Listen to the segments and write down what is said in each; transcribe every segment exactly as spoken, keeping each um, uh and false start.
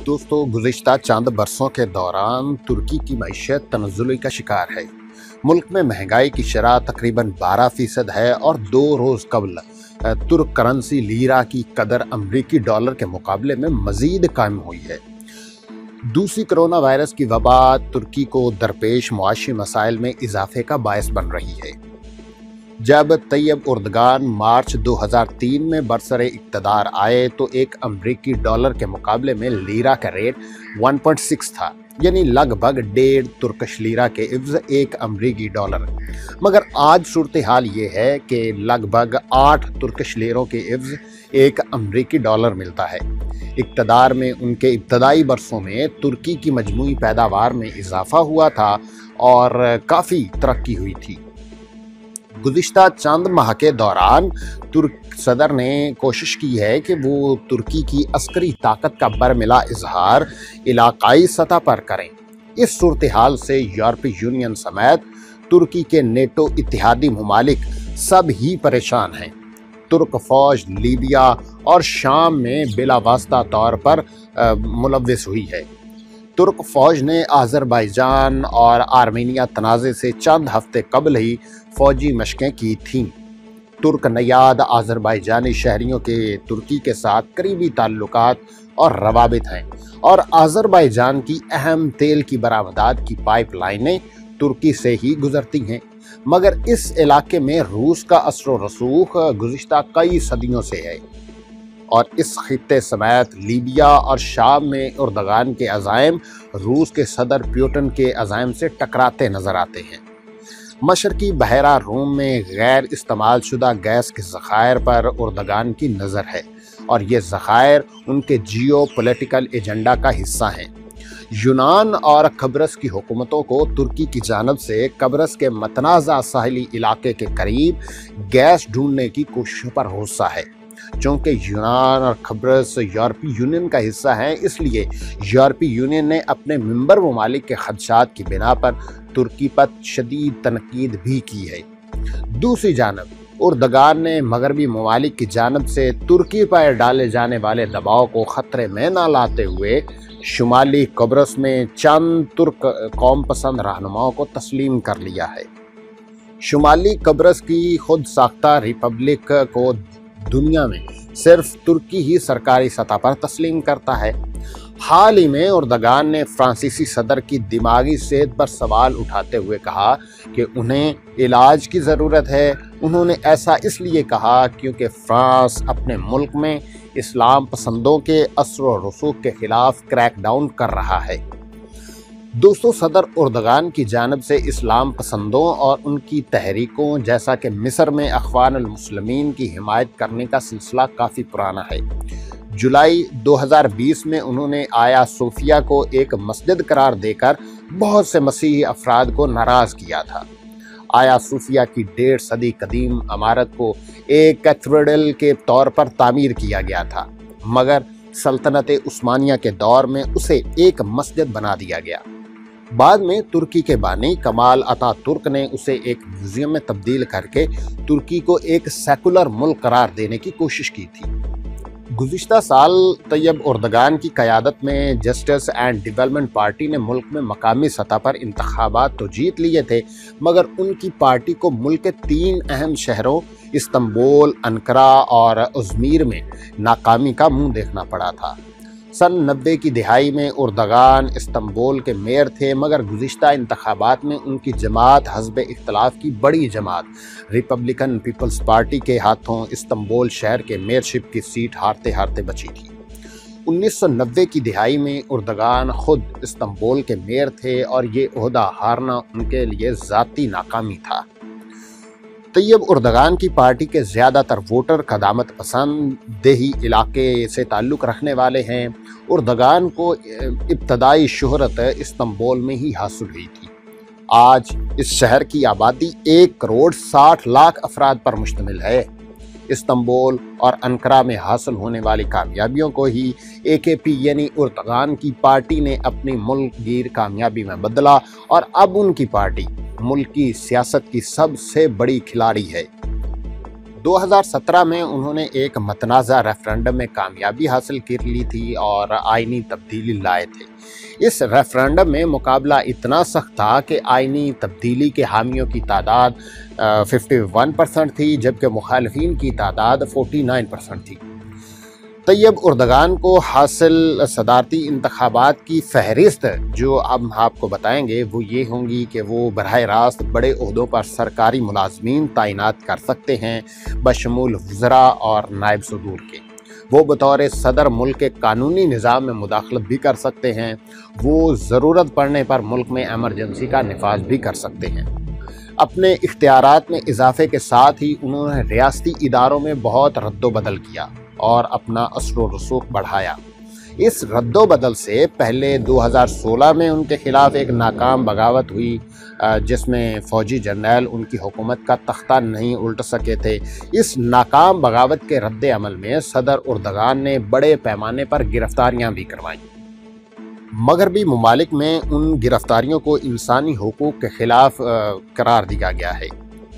दोस्तों, गुज़िश्ता चंद बरसों के दौरान तुर्की की मईशत तनज़्ज़ुल का शिकार है। मुल्क में महंगाई की शरह तकरीबन बारह फीसद है और दो रोज़ कबल तुर्क करेंसी लीरा की कदर अमरीकी डॉलर के मुकाबले में मज़ीद कम हुई है। दूसरी कोरोना वायरस की वबा तुर्की को दरपेश मुआशी मसाइल में इजाफे का बायस बन रही है। जब तैयब उर्दगान मार्च दो हज़ार तीन में बरसरे इक़्तिदार आए तो एक अमरीकी डॉलर के मुकाबले में लीरा का रेट एक पॉइंट छह था, यानी लगभग डेढ़ तुर्कश लीरा के इव्ज़ एक अमरीकी डॉलर। मगर आज सूरत हाल ये है कि लगभग आठ तुर्कश लीरों के इव्ज़ एक अमरीकी डॉलर मिलता है। इक़्तिदार में उनके इब्तदाई बरसों में तुर्की की मजमूई पैदावार में इजाफा हुआ था और काफ़ी तरक्की हुई थी। गुज़िश्ता चंद माह के दौरान तुर्क सदर ने कोशिश की है कि वो तुर्की की अस्करी ताकत का बरमिला इजहार इलाकाई सतह पर करें। इस सूरत हाल से यूरोपीय यूनियन समेत तुर्की के नेटो इत्तेहादी ममालिक सब ही परेशान हैं। तुर्क फौज लीबिया और शाम में बिलावास्ता तौर पर मुलव्विस हुई है। तुर्क फौज ने आज़रबाईजान और आर्मीनिया तनाज़े से चंद हफ्ते कबल ही फौजी मशकें की थीं। तुर्क नयाद आज़रबाईजानी शहरियों के तुर्की के साथ करीबी ताल्लुकात और रवाबित हैं और आज़रबाईजान की अहम तेल की बरामदात की पाइपलाइनें तुर्की से ही गुजरती हैं। मगर इस इलाके में रूस का असर व रसूख गुज़िश्ता कई सदियों से है और इस खित्ते समेत लीबिया और शाम में उर्दगान के अज़ाइम रूस के सदर पुतिन के अज़ाइम से टकराते नज़र आते हैं। मशरकी बहरा रूम में गैर इस्तेमाल शुदा गैस के ज़खायर पर उर्दगान की नज़र है और ये ज़खायर उनके जियो पोलिटिकल एजेंडा का हिस्सा हैं। यूनान और कब्रस की हुकूमतों को तुर्की की जानब से कब्रस के मतनाज़ा साहिली इलाके के करीब गैस ढूंढने की कोशिशों पर गुस्सा है। चूँकि यूनान और कब्रस यूरोपीय यूनियन का हिस्सा हैं, इसलिए यूरोपीय यूनियन ने अपने मेंबर ममालिक के खदशात की बिना पर तुर्की पर शदीद तनकीद भी की है। दूसरी जानब उर्दगान ने मगरबी ममालिक की जानब से तुर्की पर डाले जाने वाले दबाव को ख़तरे में न लाते हुए शुमाली कब्रस में चंद तुर्क कौम पसंद रहनुमाओं को तस्लीम कर लिया है। शुमाली कब्रस की खुद साख्ता रिपब्लिक को दुनिया में सिर्फ तुर्की ही सरकारी सतह पर तस्लीम करता है। हाल ही में उर्दगान ने फ्रांसीसी सदर की दिमागी सेहत पर सवाल उठाते हुए कहा कि उन्हें इलाज की ज़रूरत है। उन्होंने ऐसा इसलिए कहा क्योंकि फ्रांस अपने मुल्क में इस्लाम पसंदों के असर व रसूख के खिलाफ क्रैकडाउन कर रहा है। दोस्तों, सदर उर्दगान की जानब से इस्लाम पसंदों और उनकी तहरीकों जैसा कि मिस्र में अख़वान अल मुस्लिमीन की हिमायत करने का सिलसिला काफ़ी पुराना है। जुलाई दो हज़ार बीस में उन्होंने आया सोफिया को एक मस्जिद करार देकर बहुत से मसीही अफराद को नाराज़ किया था। आया सोफिया की डेढ़ सदी कदीम इमारत को एक कैथेड्रल के तौर पर तामीर किया गया था, मगर सल्तनत उस्मानिया के दौर में उसे एक मस्जिद बना दिया गया। बाद में तुर्की के बानी कमाल अतातुर्क ने उसे एक म्यूजियम में तब्दील करके तुर्की को एक सेकुलर मुल्क करार देने की कोशिश की थी। गुज़िश्ता साल तैयब उर्दगान की क़यादत में जस्टिस एंड डेवलपमेंट पार्टी ने मुल्क में मकामी सतह पर इंतखाबात तो जीत लिए थे, मगर उनकी पार्टी को मुल्क के तीन अहम शहरों इस्तांबुल, अंकारा और अजमीर में नाकामी का मुंह देखना पड़ा था। सन नब्बे की दिहाई में उर्दगान इस्तांबुल के मेयर थे, मगर गुज़िश्ता इंतखाबात में उनकी जमात हज़ब इख्तलाफ की बड़ी जमात रिपब्लिकन पीपल्स पार्टी के हाथों इस्तांबुल शहर के मेयरशिप की सीट हारते हारते बची थी। उन्नीस सौ नब्बे की दिहाई में उर्दगान खुद इस्तांबुल के मेयर थे और ये ओहदा हारना उनके लिए ज़ाती नाकामी था। तैयब उर्दगान की पार्टी के ज़्यादातर वोटर क़दामत पसंद देही इलाके से ताल्लुक़ रखने वाले हैं। उर्दगान को इब्तदाई शोहरत इस्तांबुल में ही हासिल हुई थी। आज इस शहर की आबादी एक करोड़ साठ लाख अफराद पर मुश्तमिल है। इस्तांबुल और अंकारा में हासिल होने वाली कामयाबियों को ही ए के पी यानी उर्दगान की पार्टी ने अपनी मुल्क गिर कामयाबी में बदला और अब उनकी पार्टी मुल्क की सियासत की सबसे बड़ी खिलाड़ी है। दो हज़ार सत्रह में उन्होंने एक मतनाज़ा रेफरेंडम में कामयाबी हासिल कर ली थी और आईनी तब्दीली लाए थे। इस रेफरेंडम में मुकाबला इतना सख्त था कि आईनी तब्दीली के हामियों की तादाद इक्यावन परसेंट थी, जबकि मुखालिफिन की तादाद उनचास परसेंट थी। तैयब उर्दगान को हासिल सदारती इंतखाबात की फहरिस्त जो अब हम आपको बताएंगे वो ये होंगी कि वो बराह रास्त बड़े ओहदों पर सरकारी मुलाजमीन तैनात कर सकते हैं बशमूल वज़रा और नायब सदूर के। वो बतौर सदर मुल्क के कानूनी निज़ाम में मुदाखलत भी कर सकते हैं। वो ज़रूरत पड़ने पर मुल्क में एमरजेंसी का नफाज भी कर सकते हैं। अपने इख्तियारात में इजाफे के साथ ही उन्होंने रियासती इदारों में बहुत रद्दोबदल किया और अपना असर व रसूख बढ़ाया। इस रद्दोबदल से पहले दो हज़ार सोलह में उनके खिलाफ एक नाकाम बगावत हुई जिसमें फ़ौजी जर्नैल उनकी हुकूमत का तख्ता नहीं उल्ट सके थे। इस नाकाम बगावत के रद्द अमल में सदर उर्दगान ने बड़े पैमाने पर गिरफ्तारियां भी करवाईं। मगरबी ममालिक में उन गिरफ्तारियों को इंसानी हुकूक के खिलाफ करार दिया गया है।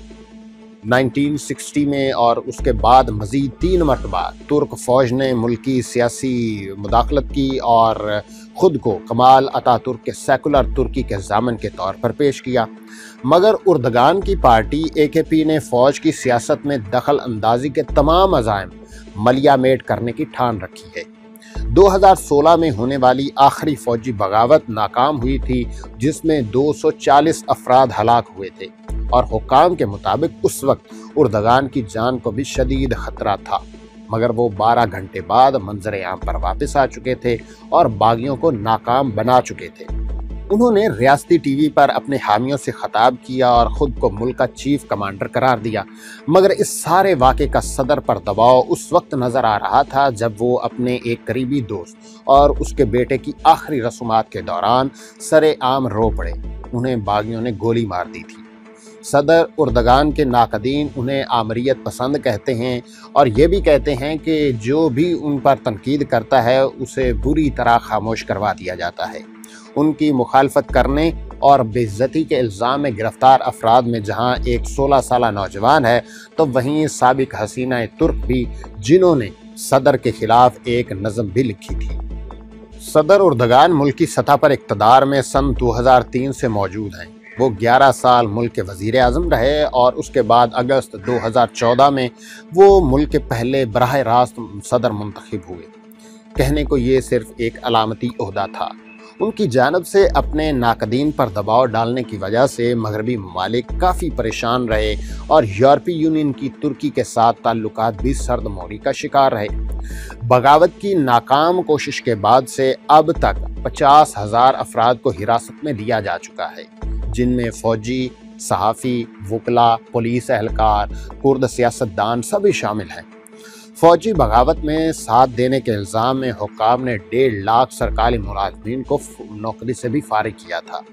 उन्नीस सौ साठ में और उसके बाद मज़ीद तीन मरतबा तुर्क फ़ौज ने मुल्की सियासी मुदाखलत की और ख़ुद को कमाल अतातुर्क के सेकुलर तुर्की के ज़ामन के तौर पर पेश किया, मगर उर्दगान की पार्टी ए के पी ने फ़ौज की सियासत में दखल अंदाजी के तमाम अज़ाइम मलियामेट करने की ठान रखी है। दो हज़ार सोलह में होने वाली आखिरी फ़ौजी बगावत नाकाम हुई थी जिसमें दो सौ चालीस अफराद हलाक हुए थे और हुक्काम के मुताबिक उस वक्त उर्दगान की जान को भी शदीद खतरा था, मगर वो बारह घंटे बाद मंजर आम पर वापस आ चुके थे और बागियों को नाकाम बना चुके थे। उन्होंने रियासती टीवी पर अपने हामियों से खिताब किया और ख़ुद को मुल्क का चीफ कमांडर करार दिया, मगर इस सारे वाक़े का सदर पर दबाव उस वक्त नज़र आ रहा था जब वो अपने एक करीबी दोस्त और उसके बेटे की आखिरी रसूमात के दौरान सरे आम रो पड़े। उन्हें बागियों ने गोली मार दी थी। सदर उर्दगान के नाकदीन उन्हें आमरीत पसंद कहते हैं और ये भी कहते हैं कि जो भी उन पर तनकीद करता है उसे बुरी तरह खामोश करवा दिया जाता है। उनकी मुखालफत करने और बेइज्जती के इल्ज़ाम में गिरफ्तार अफराद में जहां एक सोलह साला नौजवान है तो वहीं साबिक हसीना तुर्क भी, जिन्होंने सदर के खिलाफ एक नज़म भी लिखी थी। सदर उर्दगान मुल्क की सतह पर इक़्तिदार में सन दो हज़ार तीन से मौजूद हैं। वो ग्यारह साल मुल्क के वज़ीर आज़म रहे और उसके बाद अगस्त दो हज़ार चौदह में वो मुल्क के पहले बराह रास्त सदर मुंतखब हुए। कहने को ये सिर्फ एक अलामती ओहदा था। उनकी जानब से अपने नाकदीन पर दबाव डालने की वजह से मगरबी ममालिक काफ़ी परेशान रहे और यूरोपीय यूनियन की तुर्की के साथ ताल्लुकात भी सर्द मोरी का शिकार रहे। बगावत की नाकाम कोशिश के बाद से अब तक पचास हज़ार अफराद को हिरासत में लिया जा चुका है, जिनमें फ़ौजी, सहाफ़ी, वकला, पुलिस एहलकार, कुर्द सियासतदान सभी शामिल हैं। फ़ौजी बगावत में साथ देने के इल्ज़ाम में हुक्काम ने डेढ़ लाख सरकारी मुलाज़मीन को नौकरी से भी फारिग किया था।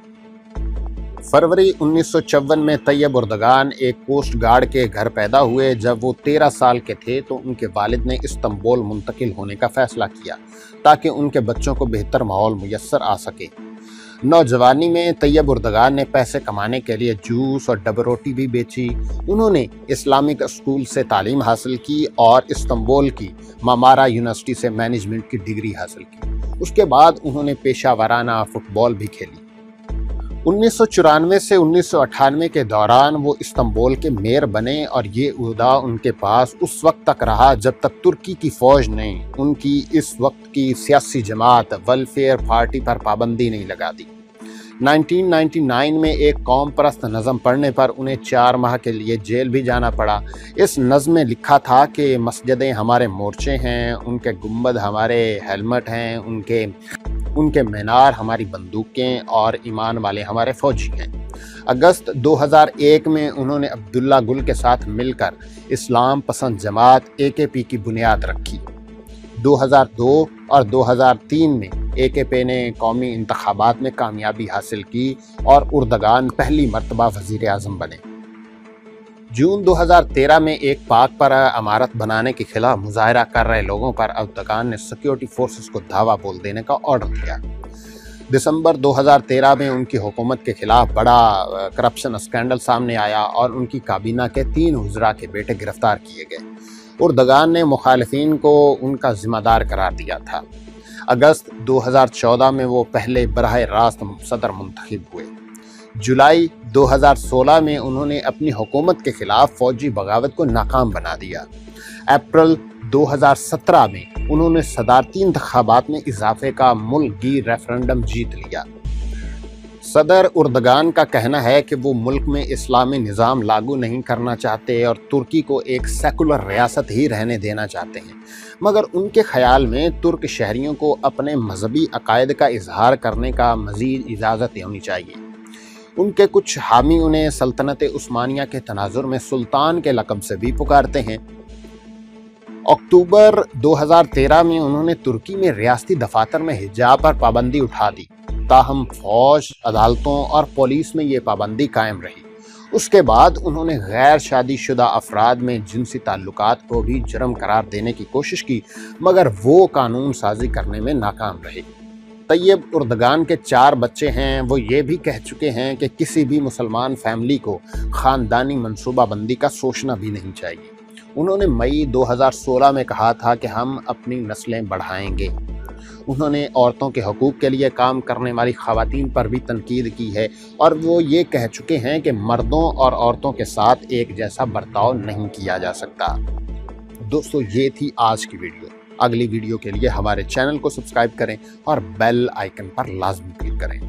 फरवरी उन्नीस सौ चौवन में तैयब उर्दगान एक कोस्ट गार्ड के घर पैदा हुए। जब वो तेरह साल के थे तो उनके वालिद ने इस्तांबुल मुंतकिल होने का फ़ैसला किया ताकि उनके बच्चों को बेहतर माहौल मुयस्सर आ सके। नौजवानी में तैयब उर्दगान ने पैसे कमाने के लिए जूस और डब रोटी भी बेची। उन्होंने इस्लामिक स्कूल से तालीम हासिल की और इस्तांबुल की मामारा यूनिवर्सिटी से मैनेजमेंट की डिग्री हासिल की। उसके बाद उन्होंने पेशा वाराना फुटबॉल भी खेली। उन्नीस सौ चौरानवे से उन्नीस सौ अट्ठानवे के दौरान वो इस्तांबुल के मेयर बने और ये उहदा उनके पास उस वक्त तक रहा जब तक तुर्की की फ़ौज ने उनकी इस वक्त की सियासी जमात वेलफेयर पार्टी पर पाबंदी नहीं लगा दी। उन्नीस सौ निन्यानवे में एक कौम परस्त नज़म पढ़ने पर उन्हें चार माह के लिए जेल भी जाना पड़ा। इस नज़म में लिखा था कि मस्जिदें हमारे मोर्चे हैं, उनके गुंबद हमारे हेलमेट हैं, उनके उनके मीनार हमारी बंदूकें और ईमान वाले हमारे फ़ौजी हैं। अगस्त दो हज़ार एक में उन्होंने अब्दुल्ला गुल के साथ मिलकर इस्लाम पसंद जमात ए के पी की बुनियाद रखी। दो हज़ार दो और दो हज़ार तीन में ए के पी ने कौमी इंतखाबात में कामयाबी हासिल की और उर्दगान पहली मरतबा वज़ीर आज़म बने। जून दो हज़ार तेरह में एक पाक पर अमारत बनाने के खिलाफ मुजाहरा कर रहे लोगों पर उर्दगान ने सिक्योरिटी फोर्सेस को धावा बोल देने का ऑर्डर दिया। दिसंबर दो हज़ार तेरह में उनकी हुकूमत के खिलाफ बड़ा करप्शन स्कैंडल सामने आया और उनकी काबीना के तीन वज़रा के बेटे गिरफ्तार किए गए। उर्दगान ने मुखालिफिन को उनका जिम्मेदार करार दिया था। अगस्त दो हज़ार चौदह में वो पहले बराह रास्त सदर मुंतखब हुए। जुलाई दो हज़ार सोलह में उन्होंने अपनी हुकूमत के खिलाफ फौजी बगावत को नाकाम बना दिया। अप्रैल दो हज़ार सत्रह में उन्होंने सदारती इंतखाबात में इजाफे का मुल्क गिर रेफरेंडम जीत लिया। सदर उर्दगान का कहना है कि वो मुल्क में इस्लामी निज़ाम लागू नहीं करना चाहते और तुर्की को एक सेकुलर रियासत ही रहने देना चाहते हैं, मगर उनके ख्याल में तुर्क शहरियों को अपने मजहबी अकायद का इजहार करने का मज़ीद इजाज़त होनी चाहिए। उनके कुछ हामी उन्हें सल्तनत उस्मानिया के तनाजुर में सुल्तान के लक़ब से भी पुकारते हैं। अक्टूबर दो हज़ार तेरह में उन्होंने तुर्की में रियासती दफातर में हिजाब पर पाबंदी उठा दी, ताहम फौज, अदालतों और पुलिस में ये पाबंदी कायम रही। उसके बाद उन्होंने गैर शादीशुदा अफराद में जिनसी ताल्लुकात को भी जुर्म करार देने की कोशिश की, मगर वो कानून साजी करने में नाकाम रहे। तैयब उर्दगान के चार बच्चे हैं। वो ये भी कह चुके हैं कि किसी भी मुसलमान फैमिली को ख़ानदानी मनसूबाबंदी का सोचना भी नहीं चाहिए। उन्होंने मई दो हज़ार सोलह में कहा था कि हम अपनी नस्लें बढ़ाएंगे। उन्होंने औरतों के हकूक़ के लिए काम करने वाली ख़वातीन पर भी तनकीद की है और वो ये कह चुके हैं कि मर्दों और औरतों के साथ एक जैसा बर्ताव नहीं किया जा सकता। दोस्तों, ये थी आज की वीडियो। अगली वीडियो के लिए हमारे चैनल को सब्सक्राइब करें और बेल आइकन पर लाजमी क्लिक करें।